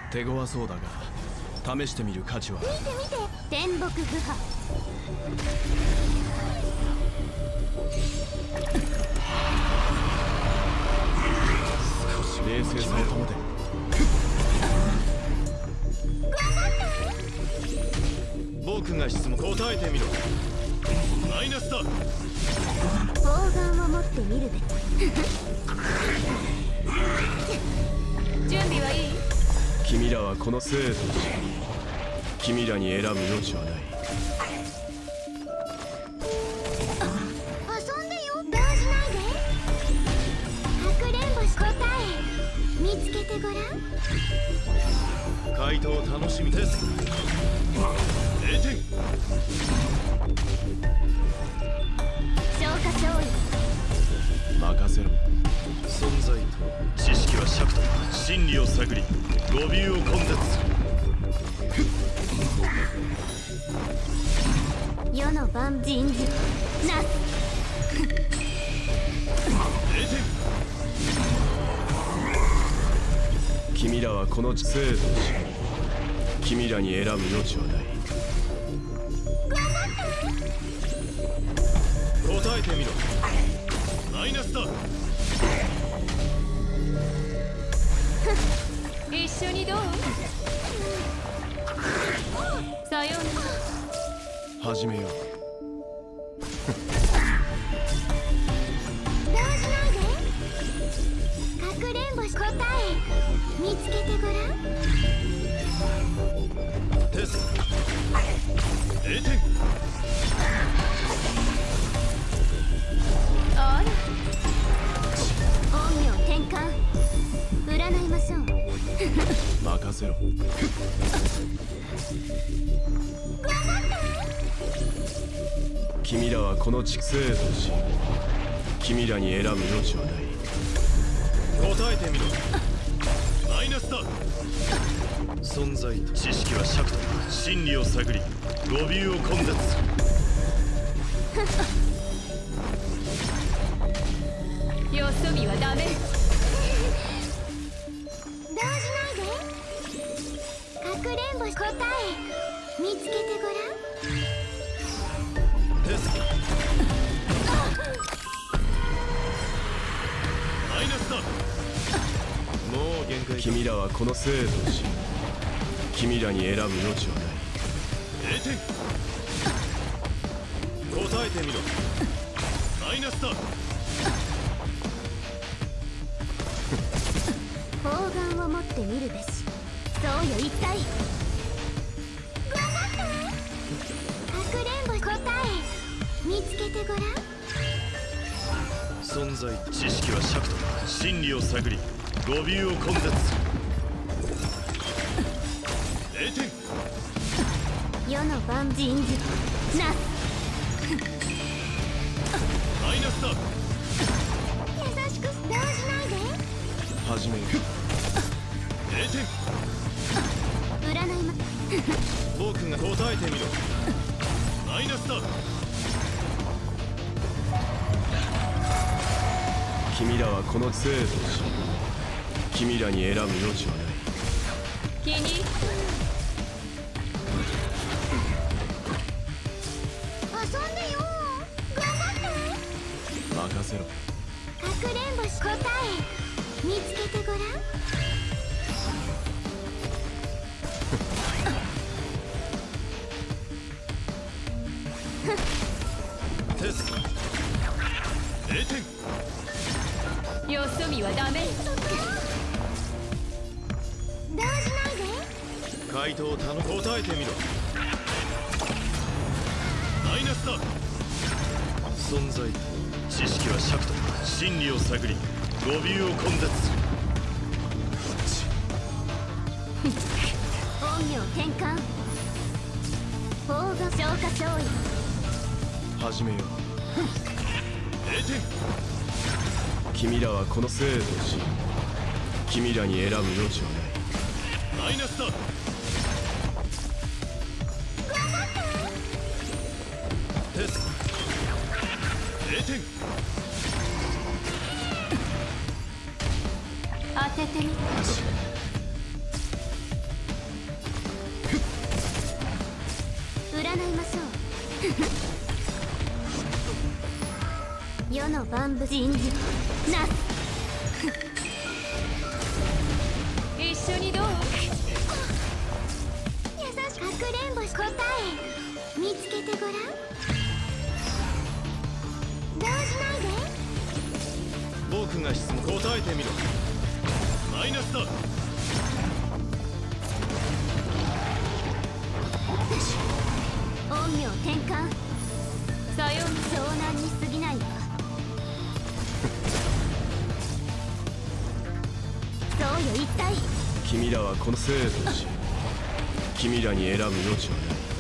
手強そうだが試してみる価値は。 見て見て、天木不破。 少し冷静さを保て。僕が質問答えてみろ。マイナスだ。 砲丸を持ってみるべ。準備はいい？ 君らはこの生徒し、君らに選ぶ余地はない。 遊んでよ。動じないで。かくれんぼし、答え見つけてごらん。 回答を楽しみです。0点。 消化勝利。 任せろ。存在と知識は尺と真理を探り語尾を根絶する。世の万人事なす。 0点。君らはこの生徒し、君らに選ぶ余地はない。答えてみろ。マイナスだ。 一緒にどう？さようなら。 始めよう。 動じないで。かくれんぼし、答え見つけてごらん。 テスト0点。 あら、陰陽転換。占いましょう。 任せろ。君らはこの地生とし、君らに選ぶ余地はない。答えてみろ。マイナスだ。存在と知識は尺と真理を探り語尾を根絶する。 よそ見はダメ。 動じないで。かくれんぼし、答え見つけてごらん。 テストマイナスだ。もう限界。君らはこの生とし、君らに選ぶ余地はない。0点。答えてみろ。マイナスだ。 砲丸を持ってみるべし。そうよ一体。かくれんぼ、答え見つけてごらん。 存在知識は尺と真理を探り語尾を根絶する。0点。 世の万人事なす。 マイナスだ。 優しく動じないで。 始めよう。0点。 占いま。 僕が答えてみろ。マイナスだ。君らはこの生とし、君らに選ぶ余地はない。 気に遊んでよ。頑張って。 任せろ。 かくれんぼし、答え見つけてごらん。 テスト0点。 よそ見はダメ。 動じないで。 回答を答えてみろ。マイナスだ。存在と知識は尺と真理を探り語尾を根絶する。 陰陽転換。砲が消化勝利。 始めよう。0点。君らはこの生とし、君らに選ぶ余地はない。マイナスだ。テスト0点。 当ててみ。 世の万物人事なす。 一緒にどう？ 優しくかくれんぼし答え見つけてごらん。動じないで。 僕が質問答えてみろ。マイナスだ。 陰陽転換。 さよう湘南に過ぎないわ。そうよ一体。 君らはこの生と死、君らに選ぶ余地は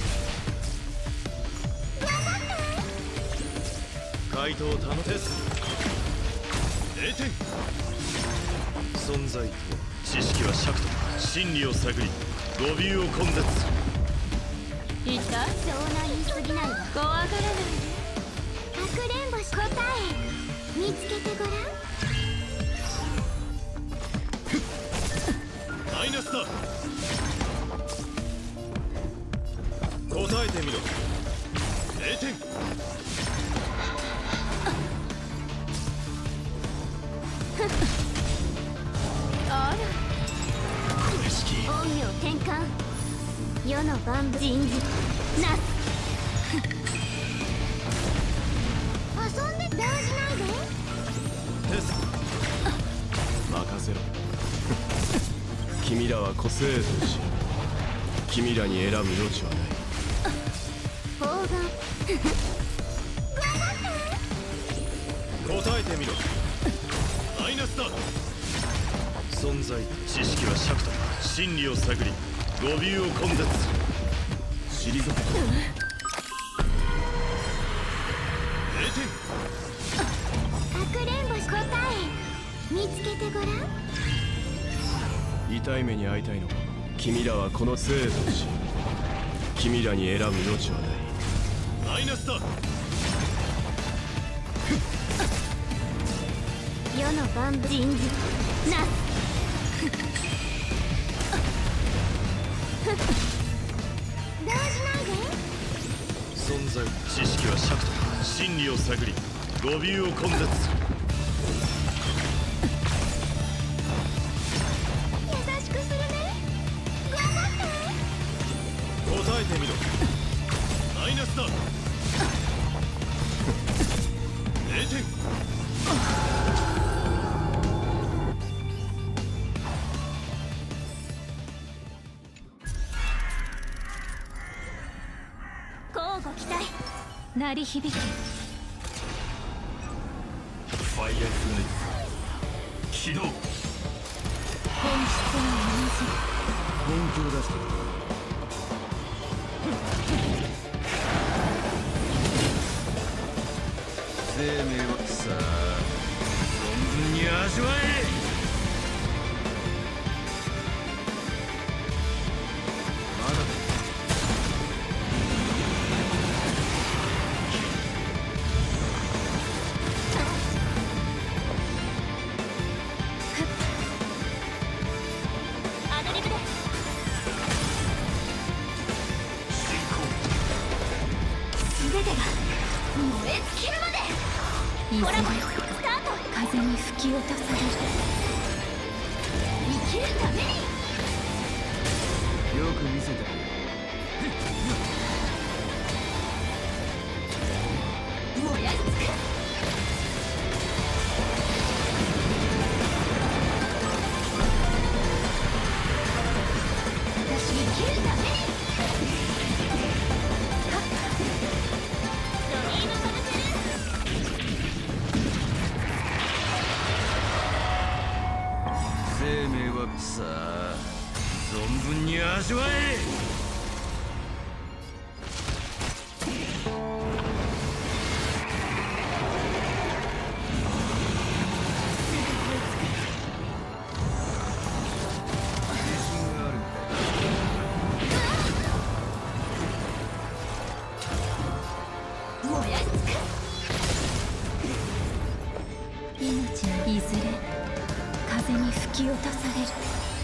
ない。回答を頼むです。0点。存在とは知識は尺と真理を探り語尾を根絶する。 言った？ 湘南に過ぎないわ。 怖がらないで。 かくれんぼし答え見つけてごらん。 マイナスだ。答えてみろ。0点。 あら、 無識。 陰陽転換。世の万物人事なす。遊んで動じないで。 です。任せろ。君らは個性とし、君らに選ぶ余地はない。 砲丸。 答えてみろ。マイナスだ。存在知識は尺と真理を探り語尾を根絶する。退け。0点。 かくれんぼし答え見つけてごらん。 痛い目に遭いたいのか。君らはこの生とし、君らに選ぶ余地はない。マイナスだ。 世の万物人事なす。動じないで。 存在知識は尺と真理を探り語尾を根絶する。 優しくするね。頑張って。 答えてみろ。マイナスだ。0点。 乞うご期待。 鳴り響け。 ファイアフライ起動。 本質は本気を出してる。生命はさあ存分に味わえ。まだだ。 アドリブで。全てが燃え尽きるまで。 いずれコラボスタート。 風に吹き落とされる。 生きるために。 よく見せてくれ。 燃やし尽く。私生きるために。ドリームカルチェル。 生命はさあ存分に味わえ。 燃やし尽く。 命のいずれ風に吹き落とされる。